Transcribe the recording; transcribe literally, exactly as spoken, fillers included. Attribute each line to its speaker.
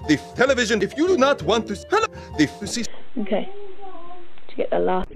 Speaker 1: The television, if you do not want to... Hello? The... See...
Speaker 2: Okay. To get the last...